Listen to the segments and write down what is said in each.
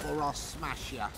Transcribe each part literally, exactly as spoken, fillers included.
or I'll smash ya.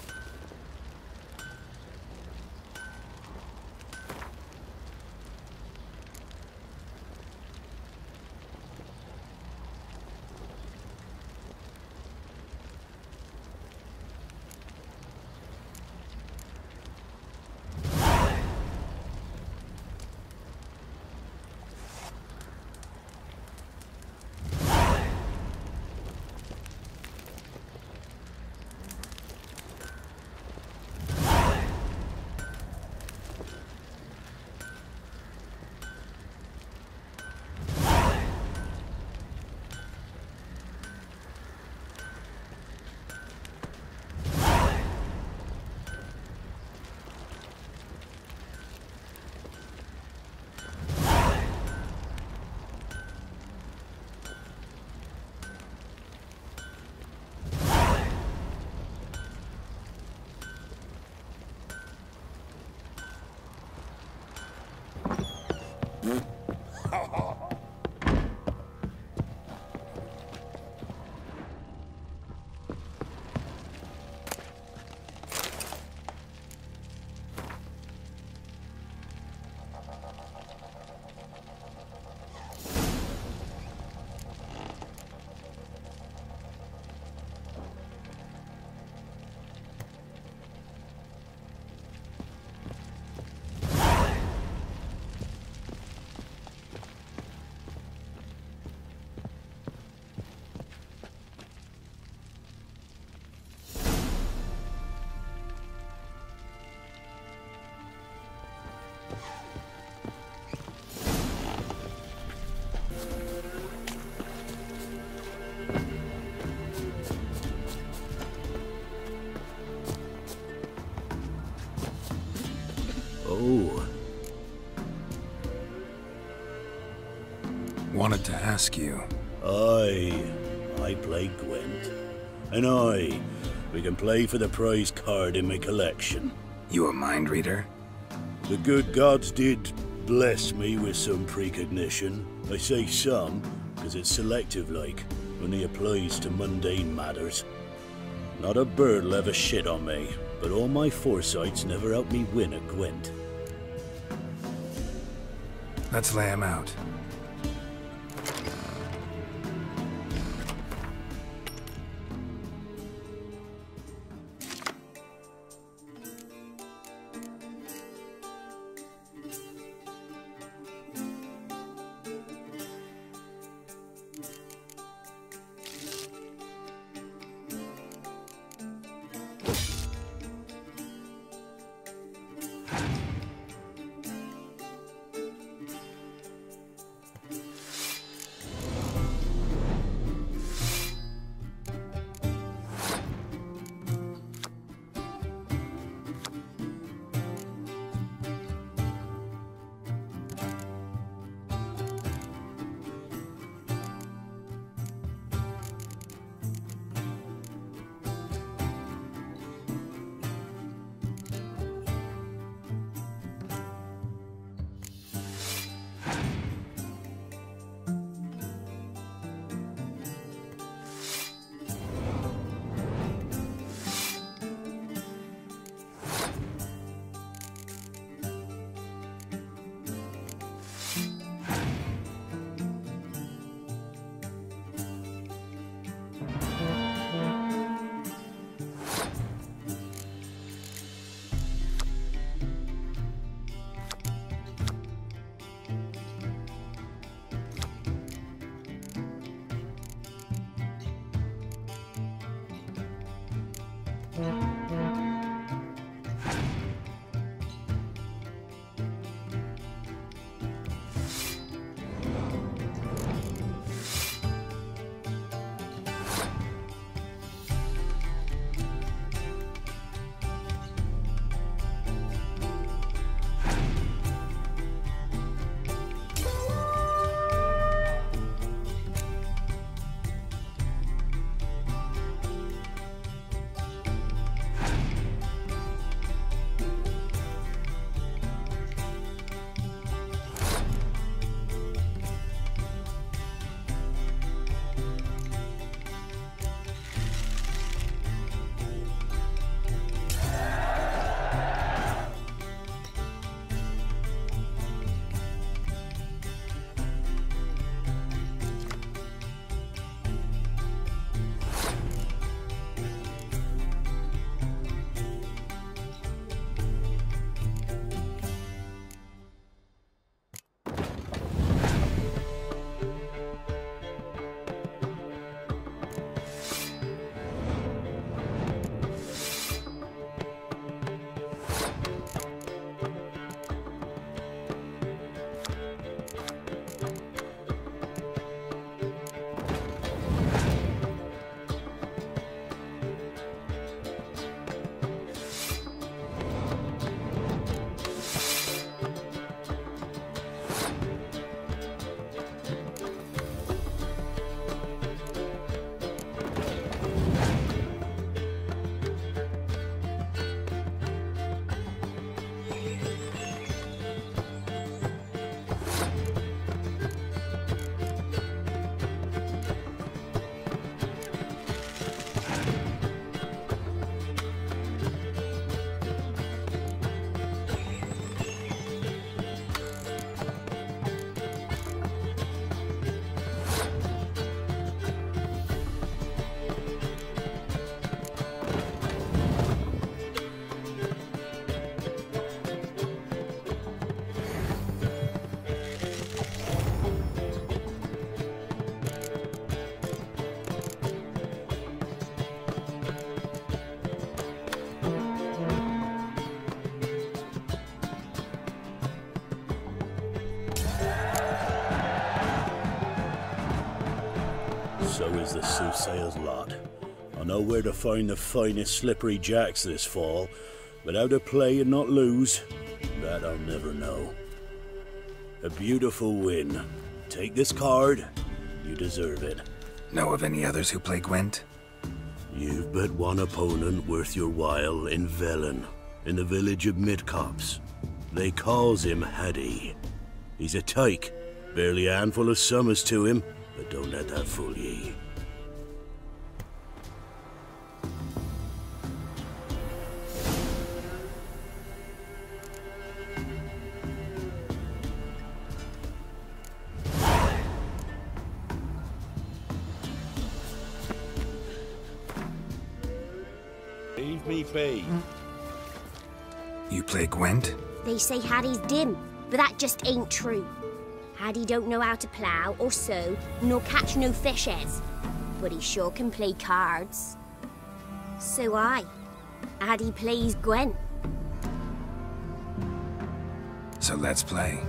Oh. Wanted to ask you. Aye, I play Gwent. And aye, we can play for the prize card in my collection. You a mind reader? The good gods did bless me with some precognition. I say some, because it's selective like, only applies to mundane matters. Not a bird'll ever shit on me, but all my foresights never helped me win at Gwent. Let's lay him out. So is the soothsayer's lot. I know where to find the finest slippery jacks this fall, but how to play and not lose, that I'll never know. A beautiful win. Take this card. You deserve it. Know of any others who play Gwent? You've but one opponent worth your while in Velen, in the village of Midcops. They calls him Haddy. He's a tyke, barely a handful of summers to him, but don't let that fool ye. Leave me be. You play Gwent? They say Haddy's dim, but that just ain't true. Haddy don't know how to plough or sew, nor catch no fishes. But he sure can play cards. So I. Haddy plays Gwent. So let's play.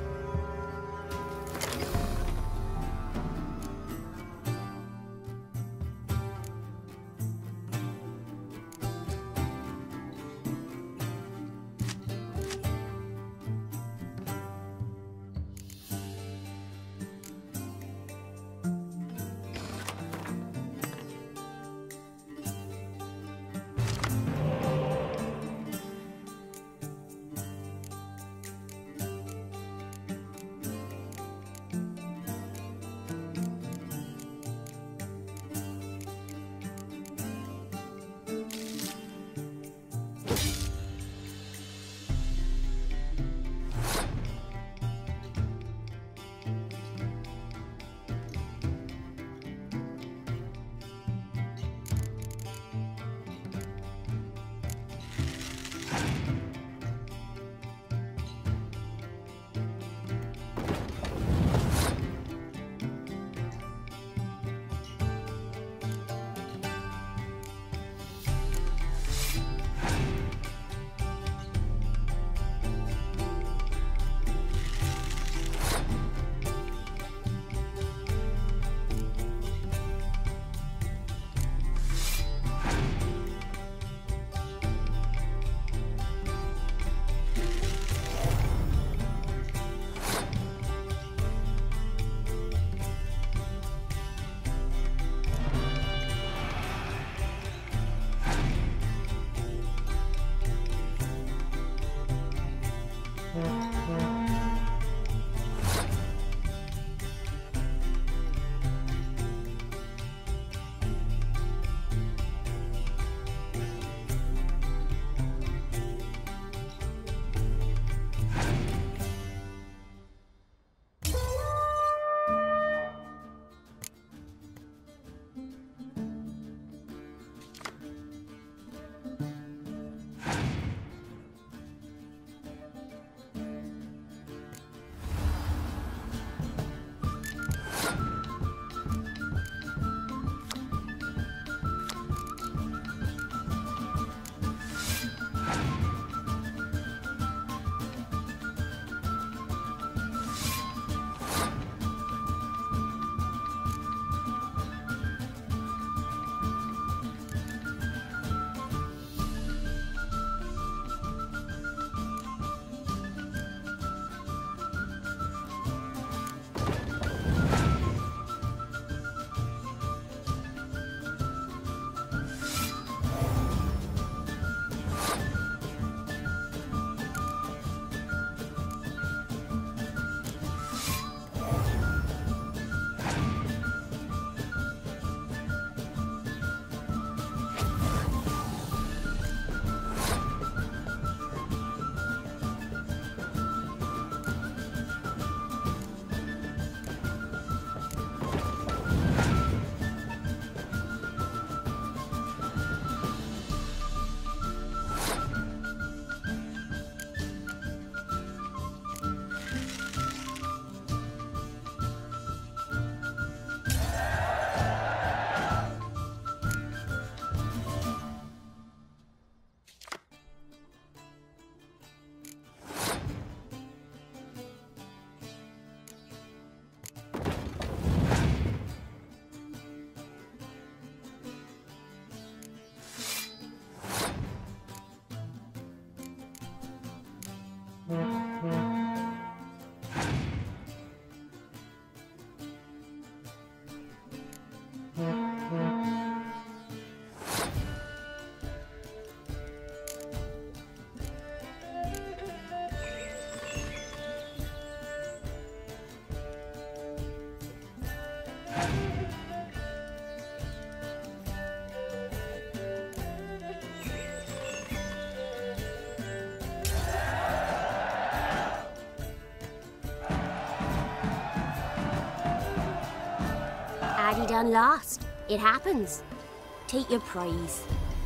Haddy done lost. It happens. Take your prize.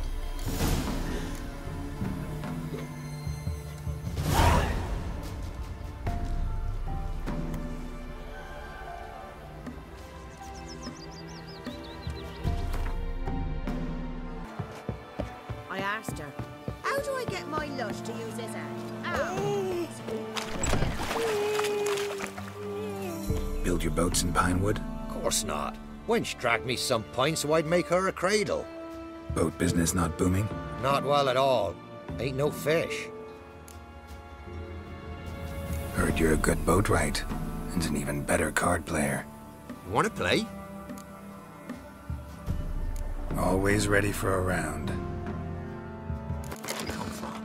I asked her, how do I get my lush to use this hand? Build your boats in pine wood? Course not. Wench dragged me some pine so I'd make her a cradle. Boat business not booming? Not well at all. Ain't no fish. Heard you're a good boatwright, and an even better card player. You wanna play? Always ready for a round. Where you come from?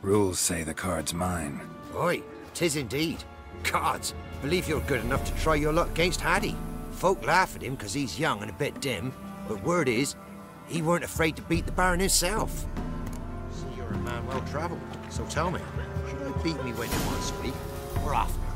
Rules say the card's mine. Oi, 'tis indeed. Gods, believe you're good enough to try your luck against Haddy. Folk laugh at him because he's young and a bit dim, but word is, he weren't afraid to beat the Baron himself. See, you're a man well-travelled, so tell me, should I beat me when you want to speak, or off?